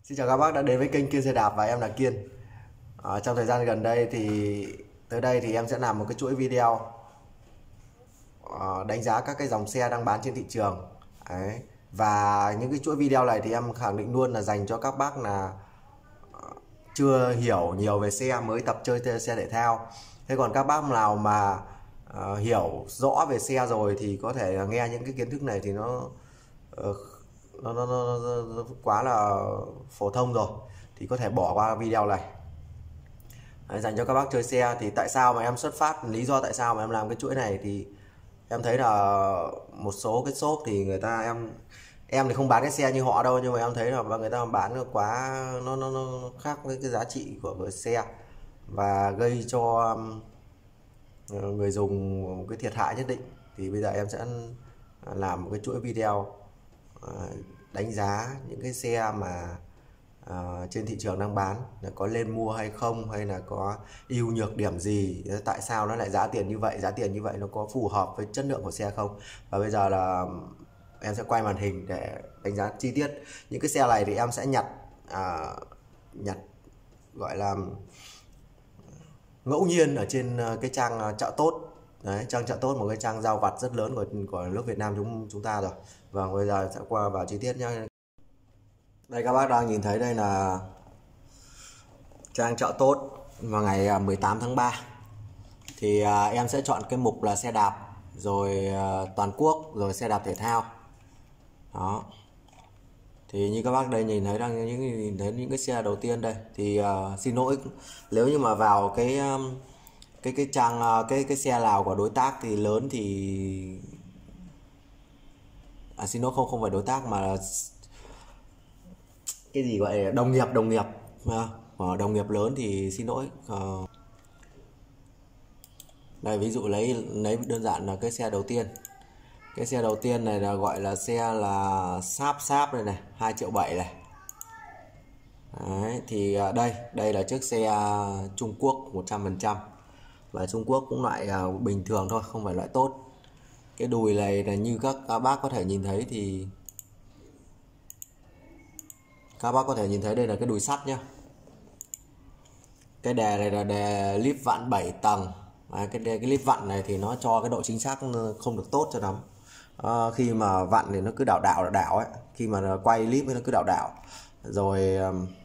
Xin chào các bác đã đến với kênh Kiên Xe Đạp và em là Kiên. Trong thời gian gần đây thì tới đây thì em sẽ làm một cái chuỗi video đánh giá các cái dòng xe đang bán trên thị trường. Đấy. Và những cái chuỗi video này thì em khẳng định luôn là dành cho các bác là chưa hiểu nhiều về xe, mới tập chơi xe thể thao. Thế còn các bác nào mà hiểu rõ về xe rồi thì có thể nghe những cái kiến thức này thì nó quá là phổ thông rồi thì có thể bỏ qua video này. Đấy, dành cho các bác chơi xe. Thì tại sao mà em xuất phát, lý do tại sao mà em làm cái chuỗi này thì em thấy là một số cái shop thì người ta em thì không bán cái xe như họ đâu, nhưng mà em thấy là người ta bán quá nó khác với cái giá trị của xe và gây cho người dùng một cái thiệt hại nhất định. Thì bây giờ em sẽ làm một cái chuỗi video đánh giá những cái xe mà trên thị trường đang bán, là có lên mua hay không, hay là có ưu nhược điểm gì, tại sao nó lại giá tiền như vậy nó có phù hợp với chất lượng của xe không. Và bây giờ là em sẽ quay màn hình để đánh giá chi tiết những cái xe này. Thì em sẽ nhặt gọi là ngẫu nhiên ở trên cái trang Chợ Tốt. Đấy, trang Chợ Tốt, một cái trang giao vặt rất lớn của nước Việt Nam chúng ta rồi. Và bây giờ sẽ qua vào chi tiết nhé. Đây các bác đang nhìn thấy đây là trang Chợ Tốt vào ngày 18 tháng 3. Thì em sẽ chọn cái mục là xe đạp, rồi toàn quốc, rồi xe đạp thể thao. Đó. Thì như các bác đây nhìn thấy nhìn thấy những cái xe đầu tiên đây thì xin lỗi nếu như mà vào cái trang cái xe nào của đối tác thì lớn thì xin lỗi, không phải đối tác mà là cái gì gọi là đồng nghiệp đồng nghiệp lớn thì xin lỗi. Đây ví dụ lấy đơn giản là cái xe đầu tiên. Cái xe đầu tiên này là gọi là xe là Sáp này 2,7 triệu này. Đấy, thì đây là chiếc xe Trung Quốc 100%. Và Trung Quốc cũng loại bình thường thôi, không phải loại tốt. Cái đùi này là như các bác có thể nhìn thấy thì các bác có thể nhìn thấy đây là cái đùi sắt nhá. Cái đè này là đè líp vặn 7 tầng. Đấy, cái líp vặn này thì nó cho cái độ chính xác không được tốt cho lắm. Khi mà vặn thì nó cứ đảo ấy, khi mà quay líp nó cứ đảo. Rồi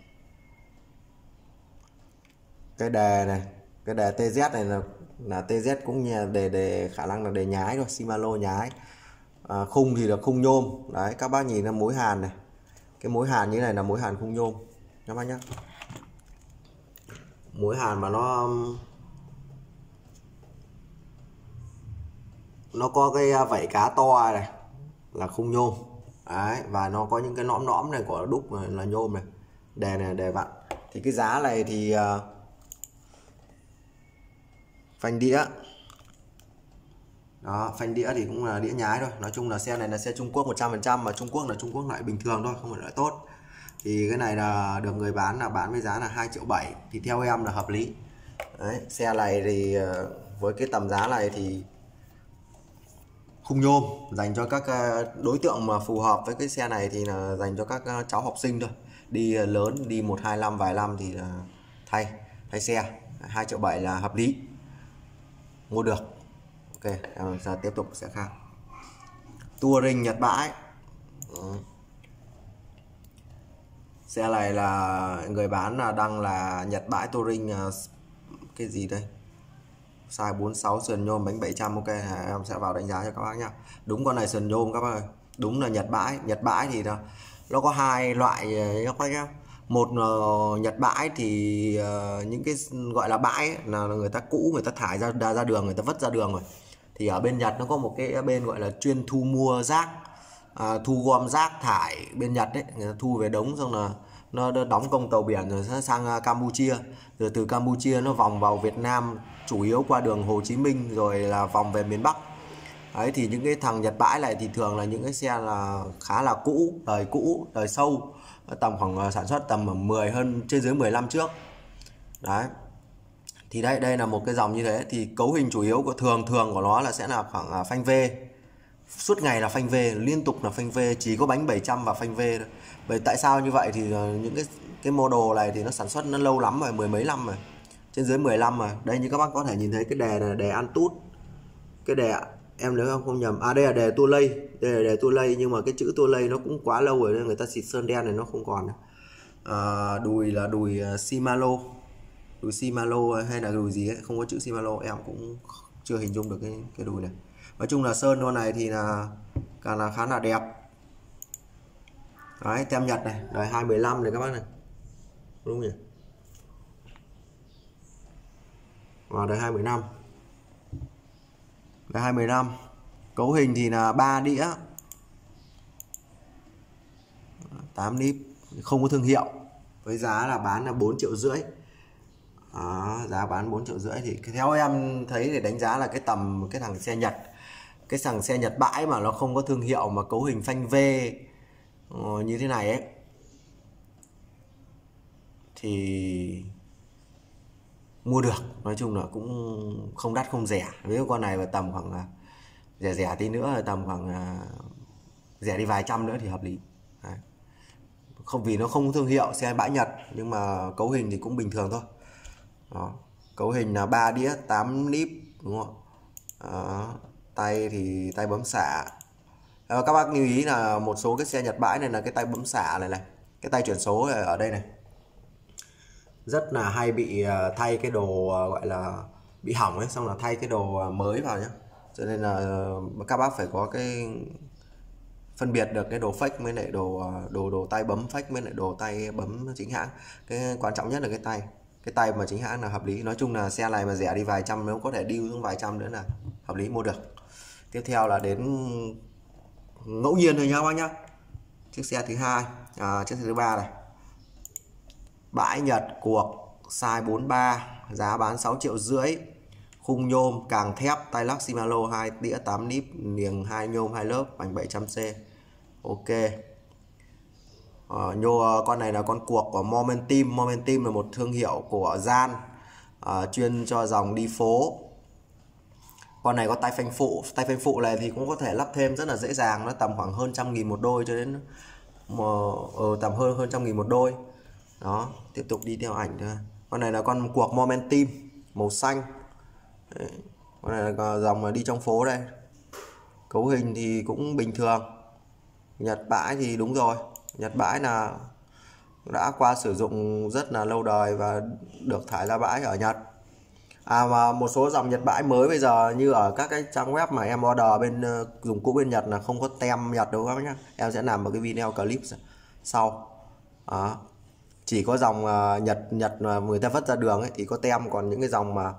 cái đè này, cái đè TZ này là TZ cũng như đề khả năng là đề nhái rồi, Shimano nhái. Khung thì là khung nhôm. Đấy, các bác nhìn là mối hàn này, cái mối hàn như này là mối hàn khung nhôm các bác nhé. Mối hàn mà nó có cái vảy cá to này là khung nhôm. Đấy, và nó có những cái nõm này của đúc này là nhôm này. Đè này đè vặn. Thì cái giá này thì phanh đĩa. Đó, phanh đĩa thì cũng là đĩa nhái thôi. Nói chung là xe này là xe Trung Quốc 100%, mà Trung Quốc là Trung Quốc loại bình thường thôi, không phải loại tốt. Thì cái này là được người bán với giá là 2,7 triệu. Thì theo em là hợp lý. Đấy, xe này thì với cái tầm giá này thì khung nhôm, dành cho các đối tượng mà phù hợp với cái xe này thì là dành cho các cháu học sinh thôi. Đi lớn, đi 1-2 năm, vài năm thì là thay xe. 2,7 triệu là hợp lý, mua được. Ok, giờ tiếp tục xe khác. Touring Nhật bãi. Xe này là người bán là đăng là Nhật bãi Touring cái gì đây, size 46, sườn nhôm, bánh 700. Ok, em sẽ vào đánh giá cho các bác nhá. Đúng, con này sườn nhôm các bác ơi, đúng là Nhật bãi. Nhật bãi thì nó có hai loại các bác nhá. Một Nhật bãi thì những cái gọi là bãi ấy, là người ta cũ, người ta thải ra đường, người ta vứt ra đường rồi. Thì ở bên Nhật nó có một cái bên gọi là chuyên thu mua rác, thu gom rác thải bên Nhật đấy, người ta thu về đống xong là nó đóng công tàu biển rồi nó sang Campuchia, rồi từ Campuchia nó vòng vào Việt Nam, chủ yếu qua đường Hồ Chí Minh rồi là vòng về miền Bắc. Đấy, thì những cái thằng Nhật bãi này thì thường là những cái xe là khá là cũ, đời sâu, tầm khoảng sản xuất tầm 10 hơn trên dưới 10 năm trước. Đấy. Thì đây là một cái dòng như thế. Thì cấu hình chủ yếu của thường của nó là sẽ là khoảng phanh V, suốt ngày là phanh V, liên tục là phanh V, chỉ có bánh 700 và phanh V thôi. Vậy tại sao như vậy? Thì những cái model này thì nó sản xuất nó lâu lắm rồi, mười mấy năm rồi, trên dưới 10 năm rồi. Đây như các bác có thể nhìn thấy cái đề này, đề Antutu, cái đề em nếu không nhầm, đây là đề tua lây, đây là đề tua lây, nhưng mà cái chữ tua lây nó cũng quá lâu rồi nên người ta xịt sơn đen này nó không còn. Đùi là đùi Shimano, đùi Shimano hay là đùi gì ấy, không có chữ Shimano, em cũng chưa hình dung được cái đùi này. Nói chung là sơn con này thì là khá là đẹp. Đấy, tem Nhật này, đời 215 này các bác này, đúng nhỉ? Và đời 215, đời 215. Cấu hình thì là 3 đĩa, 8 níp, không có thương hiệu, với giá là bán là 4,5 triệu. Giá bán 4,5 triệu thì theo em thấy để đánh giá là cái tầm cái thằng xe Nhật, cái thằng xe Nhật bãi mà nó không có thương hiệu mà cấu hình phanh V như thế này ấy thì mua được. Nói chung là cũng không đắt không rẻ. Với con này vào tầm khoảng rẻ tí nữa là tầm khoảng rẻ đi vài trăm nữa thì hợp lý. Đấy. Không vì nó không có thương hiệu, xe bãi Nhật nhưng mà cấu hình thì cũng bình thường thôi. Đó. Cấu hình là 3 đĩa 8 níp, đúng không? Tay thì tay bấm xả. Các bác lưu ý là một số cái xe Nhật bãi này là cái tay bấm xả này, cái tay chuyển số ở đây này rất là hay bị thay cái đồ gọi là bị hỏng ấy, xong là thay cái đồ mới vào nhá. Cho nên là các bác phải có cái phân biệt được cái đồ fake với lại đồ tay bấm fake với lại đồ tay bấm chính hãng. Cái quan trọng nhất là cái tay mà chính hãng là hợp lý. Nói chung là xe này mà rẻ đi vài trăm, nếu có thể điêu xuống vài trăm nữa là hợp lý mua được. Tiếp theo là đến ngẫu nhiên thôi nhá các bác nhá. Chiếc xe thứ hai, chiếc xe thứ ba này, bãi Nhật cuộc size 43, giá bán 6,5 triệu, khung nhôm càng thép, tay lắc Shimano, 2 đĩa 8 níp, niềng 2 nhôm 2 lớp, bánh 700C. Ok. Con này là con cuộc của Momentim. Momentim là một thương hiệu của Gian, chuyên cho dòng đi phố. Con này có tay phanh phụ. Tay phanh phụ này thì cũng có thể lắp thêm rất là dễ dàng, nó tầm khoảng hơn 100.000 một đôi, cho đến tầm hơn 100.000 một đôi. Đó, tiếp tục đi theo ảnh thôi. Con này là con cuộc Momentim màu xanh. Đấy. Con này là dòng mà đi trong phố đây. Cấu hình thì cũng bình thường. Nhật bãi thì đúng rồi, Nhật bãi là đã qua sử dụng rất là lâu đời và được thải ra bãi ở Nhật. Và một số dòng Nhật bãi mới bây giờ như ở các cái trang web mà em order bên dùng cũ bên Nhật là không có tem Nhật đâu các bác nhá. Em sẽ làm một cái video clip sau. Đó. Chỉ có dòng Nhật mà người ta vứt ra đường ấy thì có tem, còn những cái dòng mà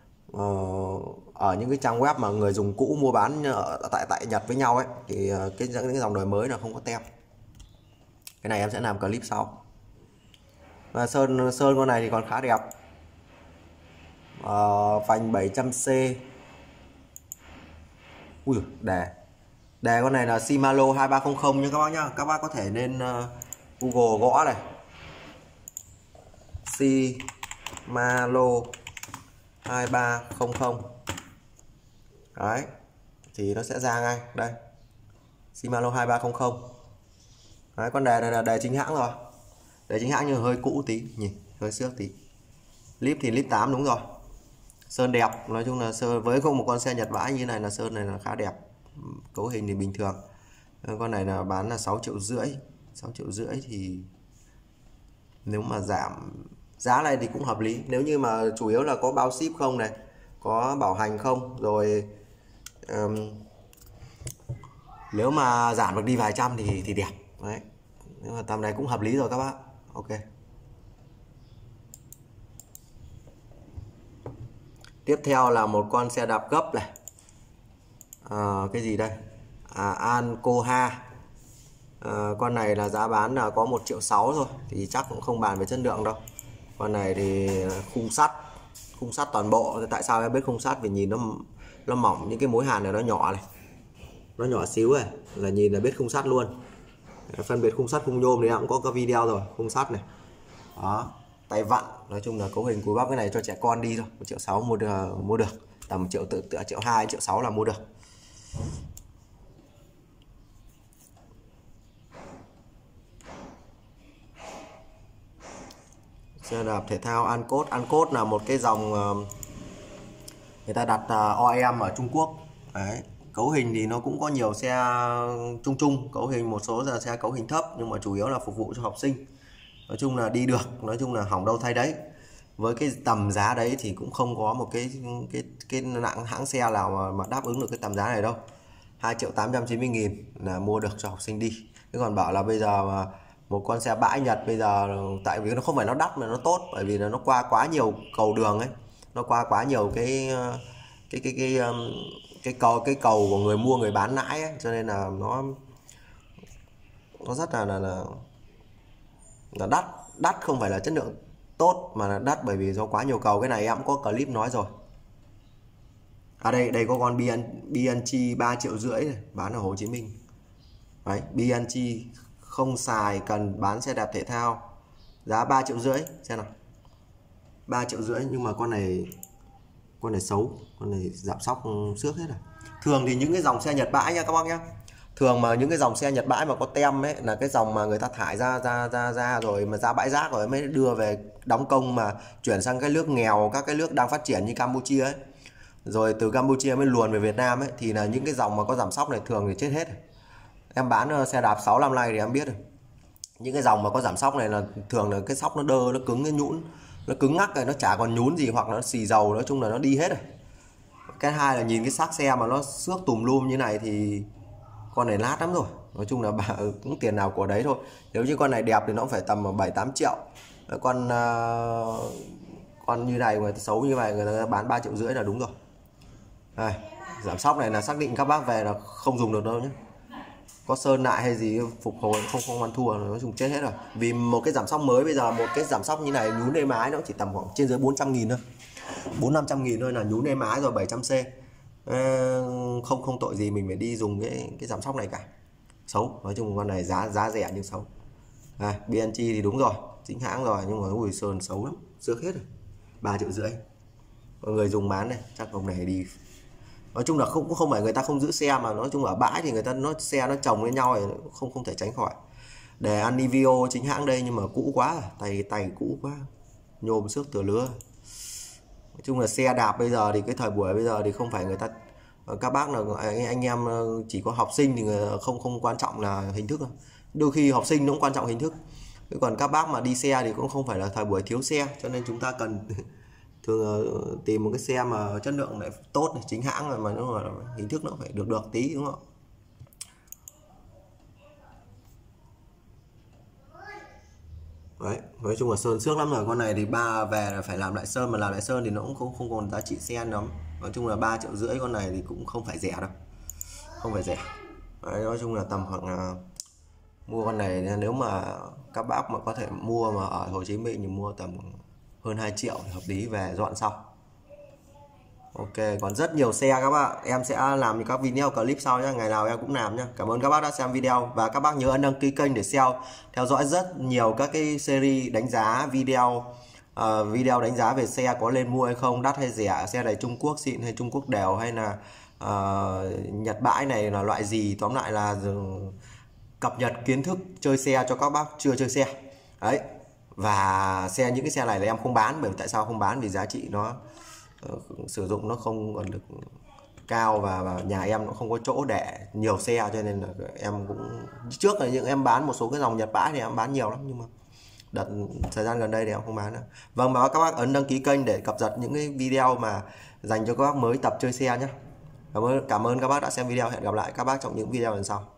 ở những cái trang web mà người dùng cũ mua bán tại Nhật với nhau ấy thì cái dòng đời mới là không có tem. Cái này em sẽ làm clip sau. Và sơn con này thì còn khá đẹp. Phanh 700C. Ui, đề con này là Shimano 2300 nha các bác nhá. Các bác có thể lên Google gõ này, Shimano 2300. Đấy, thì nó sẽ ra ngay đây, Shimano 2300. Đấy, con đề này là đề chính hãng rồi. Đề chính hãng nhưng hơi cũ tí, nhìn hơi xước tí. Clip thì clip 8 đúng rồi. Sơn đẹp, nói chung là sơn với một con xe Nhật bãi như này là sơn này là khá đẹp. Cấu hình thì bình thường. Con này là bán là 6,5 triệu. 6,5 triệu thì nếu mà giảm giá này thì cũng hợp lý. Nếu như mà chủ yếu là có bao ship không này, có bảo hành không, rồi nếu mà giảm được đi vài trăm thì đẹp. Đấy, nhưng mà tầm này cũng hợp lý rồi các bác. Ok. Tiếp theo là một con xe đạp gấp này. Cái gì đây? Ancoha. Con này là giá bán là có 1,6 triệu thôi, thì chắc cũng không bàn về chất lượng đâu. Con này thì khung sắt toàn bộ. Tại sao em biết khung sắt? Vì nhìn nó mỏng, những cái mối hàn này nó nhỏ này, nó nhỏ xíu này, là nhìn là biết khung sắt luôn. Phân biệt khung sắt khung nhôm thì em cũng có cái video rồi. Khung sắt này, đó, tay vặn. Nói chung là cấu hình cúi bắp, cái này cho trẻ con đi thôi. 1,6 triệu mua được, tầm 1 triệu, 1,2 triệu, 1,6 triệu là mua được. Xe đạp thể thao Ancos. Ancos là một cái dòng người ta đặt OEM ở Trung Quốc. Đấy. Cấu hình thì nó cũng có nhiều xe trung, cấu hình một số là xe cấu hình thấp, nhưng mà chủ yếu là phục vụ cho học sinh. Nói chung là đi được, nói chung là hỏng đâu thay đấy. Với cái tầm giá đấy thì cũng không có một cái hãng xe nào mà đáp ứng được cái tầm giá này đâu. 2.890.000 là mua được cho học sinh đi. Thế còn bảo là bây giờ mà một con xe bãi Nhật bây giờ, tại vì nó không phải nó đắt mà nó tốt, bởi vì là nó qua quá nhiều cầu đường ấy, nó qua quá nhiều cái cầu của người mua người bán lãi ấy, cho nên là nó rất là đắt không phải là chất lượng tốt, mà là đắt bởi vì do quá nhiều cầu. Cái này em cũng có clip nói rồi. Đây có con Bianchi 3,5 triệu này, bán ở Hồ Chí Minh. Đấy, Bianchi không xài, cần bán xe đạp thể thao, giá 3,5 triệu xem nào. 3,5 triệu, nhưng mà con này xấu, con này giảm sóc xước hết rồi. Thường thì những cái dòng xe Nhật bãi nha các bác nhá. Thường mà những cái dòng xe Nhật bãi mà có tem ấy là cái dòng mà người ta thải ra rồi mà ra bãi rác rồi mới đưa về đóng công mà chuyển sang cái nước nghèo, các cái nước đang phát triển như Campuchia ấy. Rồi từ Campuchia mới luồn về Việt Nam ấy, thì là những cái dòng mà có giảm sóc này thường thì chết hết. Em bán xe đạp 6 năm nay thì em biết rồi. Những cái dòng mà có giảm sóc này là thường là cái sóc nó đơ, nó cứng, nó nhũn, nó cứng ngắc rồi, nó chả còn nhún gì, hoặc là nó xì dầu, nói chung là nó đi hết rồi. Cái hai là nhìn cái xác xe mà nó xước tùm lum như này thì con này lát lắm rồi. Nói chung là cũng tiền nào của đấy thôi. Nếu như con này đẹp thì nó cũng phải tầm 7-8 triệu. Con như này mà xấu như này người ta bán 3,5 triệu là đúng rồi. Đây, giảm sóc này là xác định các bác về là không dùng được đâu nhé. Có sơn lại hay gì phục hồi không ăn thua, nói chung chết hết rồi. Vì một cái giảm sóc mới bây giờ, một cái giảm sóc như này nhún êm ái nó chỉ tầm khoảng trên dưới 400.000 thôi, 400-500.000 thôi là nhún êm ái rồi, 700C. Không tội gì mình phải đi dùng cái giảm sóc này cả. Xấu, nói chung con này giá rẻ nhưng xấu. Bianchi thì đúng rồi, chính hãng rồi, nhưng mà ui sơn xấu lắm, xước hết rồi. 3,5 triệu. Mọi người dùng bán này chắc ông này đi. Nói chung là không phải người ta không giữ xe, mà nói chung ở bãi thì người ta xe nó chồng lên nhau thì không thể tránh khỏi. Để Anivio chính hãng đây nhưng mà cũ quá, tay cũ quá, nhôm xước từ lứa. Nói chung là xe đạp bây giờ thì cái thời buổi bây giờ thì không phải người ta, các bác là anh em chỉ có học sinh thì không quan trọng là hình thức đâu. Đôi khi học sinh nó cũng quan trọng hình thức. Còn các bác mà đi xe thì cũng không phải là thời buổi thiếu xe, cho nên chúng ta cần thường tìm một cái xe mà chất lượng lại tốt này, chính hãng rồi mà nó hình thức nó phải được tí, đúng không? Đấy, nói chung là sơn xước lắm rồi. Con này thì về là phải làm lại sơn, mà làm lại sơn thì nó cũng không còn giá trị xe lắm. Nói chung là 3,5 triệu con này thì cũng không phải rẻ đâu, không phải rẻ. Đấy, nói chung là tầm khoảng mua con này, nếu mà các bác mà có thể mua mà ở Hồ Chí Minh thì mua tầm hơn 2 triệu thì hợp lý, về dọn xong. Ok, còn rất nhiều xe các bạn, em sẽ làm các video clip sau nhé, ngày nào em cũng làm nhé. Cảm ơn các bác đã xem video, và các bác nhớ ấn đăng ký kênh để theo dõi rất nhiều các cái series đánh giá video đánh giá về xe có lên mua hay không, đắt hay rẻ, xe này Trung Quốc xịn hay Trung Quốc đều, hay là Nhật bãi này là loại gì. Tóm lại là cập nhật kiến thức chơi xe cho các bác chưa chơi xe đấy. Và những cái xe này là em không bán, bởi tại sao không bán, vì giá trị nó sử dụng nó không còn được cao, và nhà em nó không có chỗ để nhiều xe, cho nên là em cũng trước là những em bán một số cái dòng Nhật bãi thì em bán nhiều lắm, nhưng mà thời gian gần đây thì em không bán nữa. Vâng, và các bác ấn đăng ký kênh để cập nhật những cái video mà dành cho các bác mới tập chơi xe nhé. Cảm ơn các bác đã xem video, hẹn gặp lại các bác trong những video lần sau.